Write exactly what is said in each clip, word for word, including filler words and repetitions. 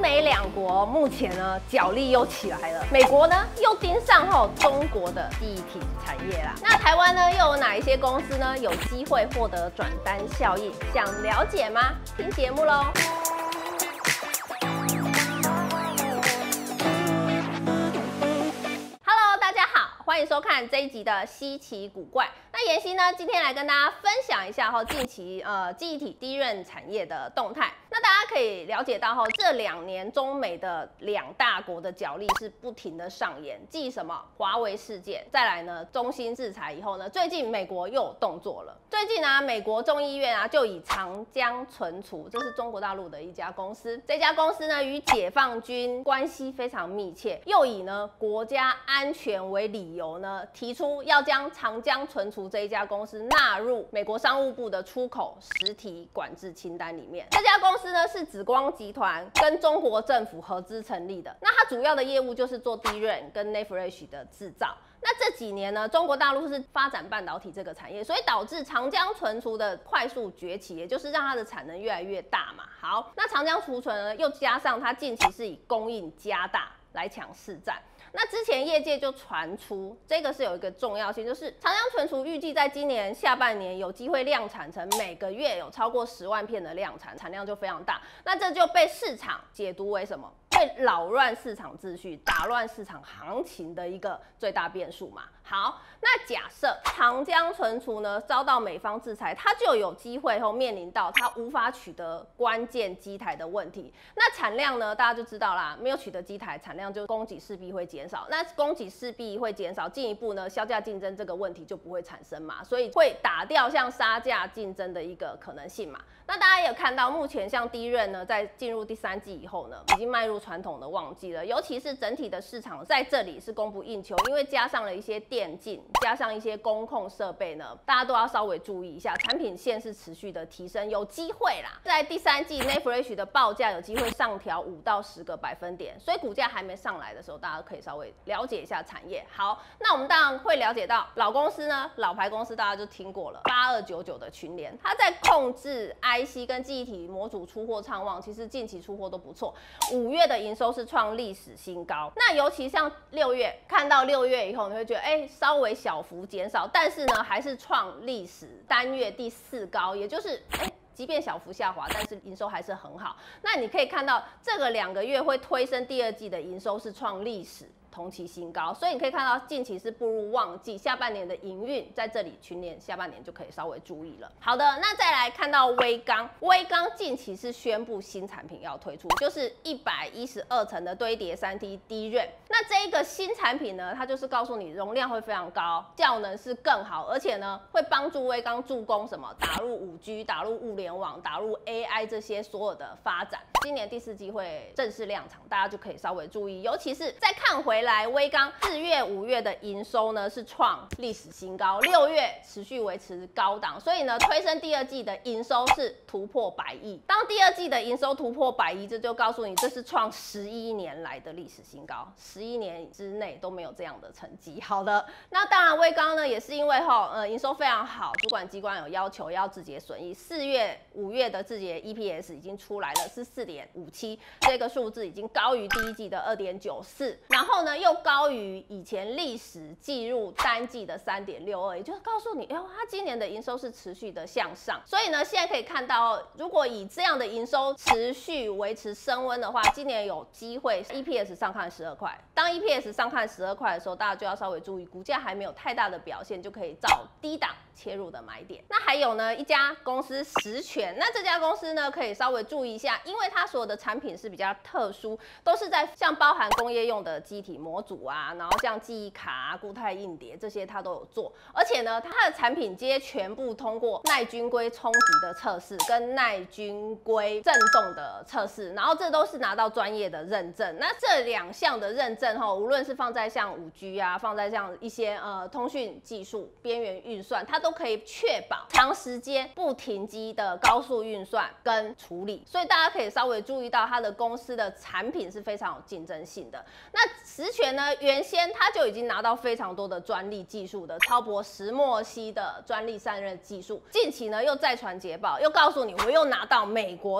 美两国目前呢角力又起来了，美国呢又盯上后中国的记忆体产业啦。那台湾呢又有哪一些公司呢有机会获得转单效应？想了解吗？听节目喽。Hello， 大家好，欢迎收看这一集的稀奇古怪。那妍希呢，今天来跟大家分享一下哈近期呃记忆体低润产业的动态。那大家可以了解到哈，这两年中美的两大国的角力是不停的上演，继什么华为事件，再来呢中芯制裁以后呢，最近美国又有动作了。最近啊，美国众议院啊就以长江存储，这是中国大陆的一家公司，这家公司呢与解放军关系非常密切，又以呢国家安全为理由呢，提出要将长江存储这一家公司纳入美国商务部的出口实体管制清单里面。这家公司呢是紫光集团跟中国政府合资成立的，那它主要的业务就是做 D RAM 跟 N A N D Flash 的制造。那这几年呢，中国大陆是发展半导体这个产业，所以导致长江存储的快速崛起，也就是让它的产能越来越大嘛。好，那长江储存呢，又加上它近期是以供应加大来抢市占。那之前业界就传出，这个是有一个重要性，就是长江存储预计在今年下半年有机会量产成每个月有超过十万片的量产，产量就非常大。那这就被市场解读为什么？会扰乱市场秩序、打乱市场行情的一个最大变数嘛。好，那假设长江存储呢遭到美方制裁，它就有机会后面临到它无法取得关键机台的问题。那产量呢，大家就知道啦，没有取得机台，产量就供给势必会减少。那供给势必会减少，进一步呢，销价竞争这个问题就不会产生嘛，所以会打掉像杀价竞争的一个可能性嘛。那大家也有看到，目前像低润呢，在进入第三季以后呢，已经迈入传统的旺季了，尤其是整体的市场在这里是供不应求，因为加上了一些电竞，加上一些工控设备呢，大家都要稍微注意一下，产品线是持续的提升，有机会啦，在第三季 N A N D Flash 的报价有机会上调五到十个百分点，所以股价还没上来的时候，大家可以稍微了解一下产业。好，那我们当然会了解到老公司呢，老牌公司大家就听过了，八二九九的群联，它在控制 I C 跟记忆体模组出货畅旺，其实近期出货都不错，五月的营收是创历史新高。那尤其像六月，看到六月以后，你会觉得哎、欸，稍微小幅减少，但是呢，还是创历史单月第四高，也就是哎。欸即便小幅下滑，但是营收还是很好。那你可以看到，这个两个月会推升第二季的营收是创历史同期新高，所以你可以看到近期是步入旺季，下半年的营运在这里，群联下半年就可以稍微注意了。好的，那再来看到威刚，威刚近期是宣布新产品要推出，就是一百一十二层的堆叠 三 D D RAM。那这一个新产品呢，它就是告诉你容量会非常高，效能是更好，而且呢会帮助威刚助攻什么打入 五 G、打入物联网、打入 A I 这些所有的发展。今年第四季会正式量产，大家就可以稍微注意，尤其是再看回来威刚四月、五月的营收呢是创历史新高，六月持续维持高档，所以呢推升第二季的营收是突破百亿。当第二季的营收突破百亿，这就告诉你这是创十一年来的历史新高，十一年之内都没有这样的成绩。好的，那当然威刚呢也是因为哈呃营收非常好，主管机关有要求要自结损益，四月、五月的自结 E P S 已经出来了，是四点五七，这个数字已经高于第一季的二点九四，然后呢又高于以前历史记录单季的 三点六二， 也就是告诉你，哎呦，它今年的营收是持续的向上。所以呢，现在可以看到，如果以这样的营收持续维持升温的话，今年有机会 E P S 上看十二块。当 E P S 上看十二块的时候，大家就要稍微注意，股价还没有太大的表现，就可以找低档切入的买点。那还有呢，一家公司实权，那这家公司呢，可以稍微注意一下，因为它所有的产品是比较特殊，都是在像包含工业用的机体模组啊，然后像记忆卡啊、固态硬碟这些它都有做，而且呢，它的产品皆全部通过耐军规冲击的测试跟耐军规震动的测试，然后这都是拿到专业的认证。那这两项的认证哈，无论是放在像 五 G 啊，放在像一些呃通讯技术、边缘运算，它都可以确保长时间不停机的高速运算跟处理。所以大家可以稍微注意到它的公司的产品是非常有竞争性的。那实权呢，原先它就已经拿到非常多的专利技术的，超薄石墨烯的专利散热技术，近期呢又再传捷报，又告诉你我又拿到美国的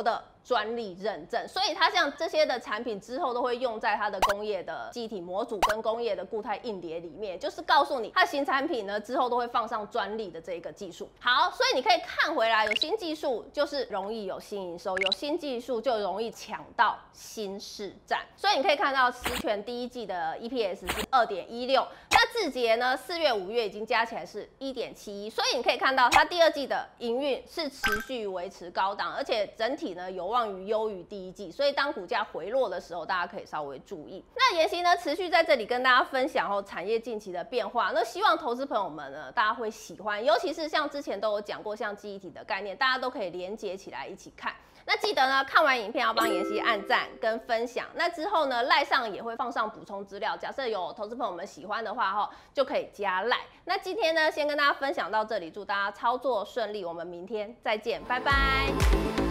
专利认证，所以它像这些的产品之后都会用在它的工业的记忆体模组跟工业的固态硬碟里面，就是告诉你它新产品呢之后都会放上专利的这个技术。好，所以你可以看回来，有新技术就是容易有新营收，有新技术就容易抢到新市占。所以你可以看到十醛第一季的 E P S 是二点一六，那字节呢四月、五月已经加起来是一点七一，所以你可以看到它第二季的营运是持续维持高档，而且整体呢有望于优于第一季，所以当股价回落的时候，大家可以稍微注意。那妍希呢持续在这里跟大家分享后产业近期的变化，那希望投资朋友们呢大家会喜欢，尤其是像之前都有讲过像记忆体的概念，大家都可以连接起来一起看。那记得呢，看完影片要帮妍希按赞跟分享。那之后呢，赖上也会放上补充资料，假设有投资朋友们喜欢的话哈，就可以加赖。那今天呢，先跟大家分享到这里，祝大家操作顺利，我们明天再见，拜拜。